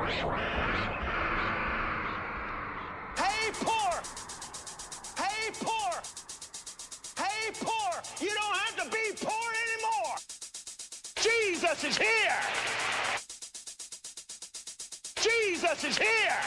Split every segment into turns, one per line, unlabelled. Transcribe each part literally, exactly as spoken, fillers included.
Hey, poor! Hey, poor! Hey, poor! You don't have to be poor anymore! Jesus is here! Jesus is here!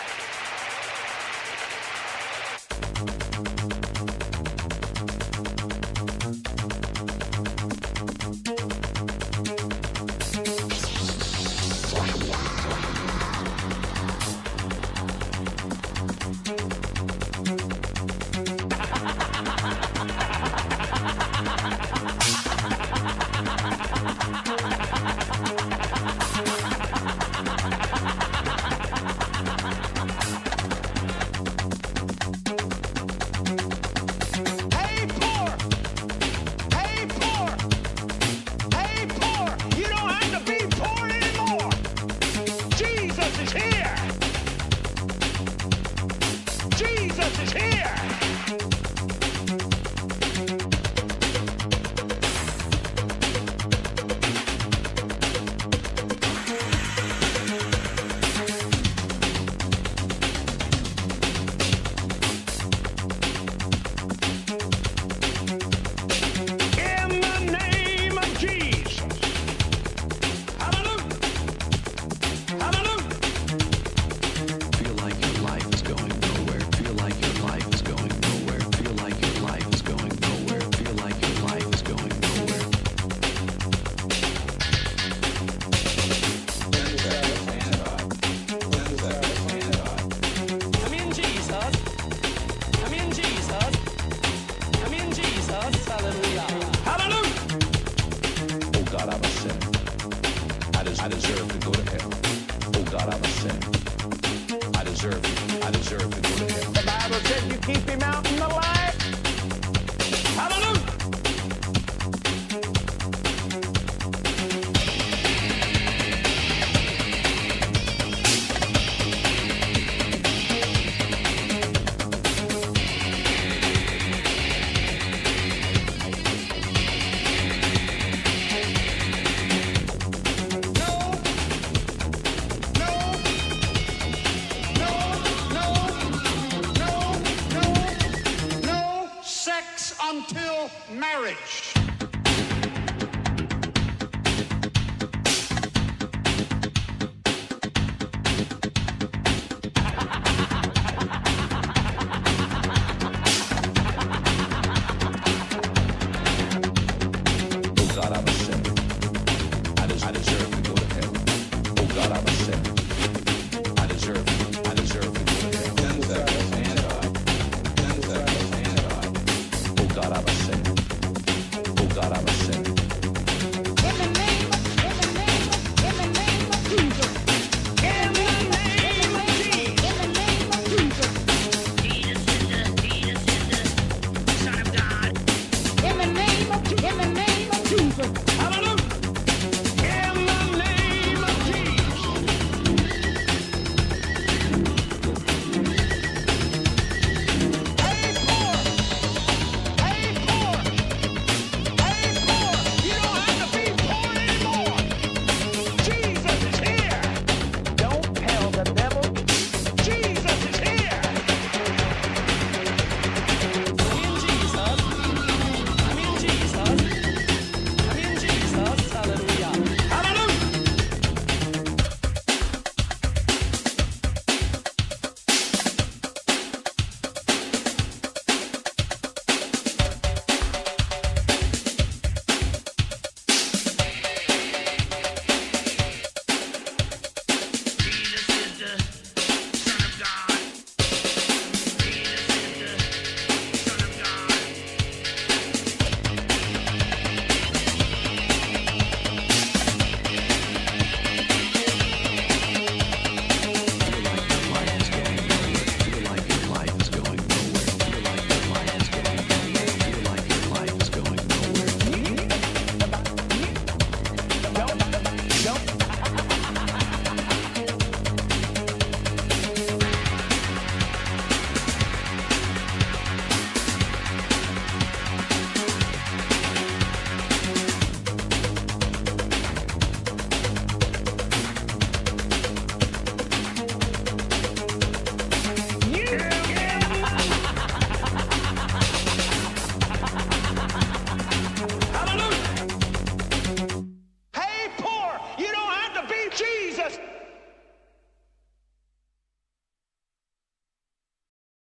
I deserve to go to hell. Oh God, I'm a sinner. I deserve it. I deserve to go to hell.
The Bible says you keep him out in the light. Hallelujah. Until marriage.
Oh God, I'm a sinner. I, des- I deserve to go to hell. Oh God, I'm a sinner.